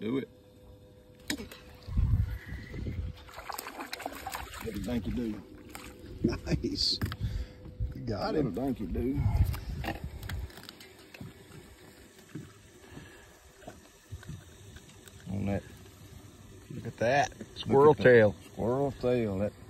Do it. What do you think you do? Nice. You got him. What do you think you do? On that. Look at that. Squirrel tail. Squirrel tail. That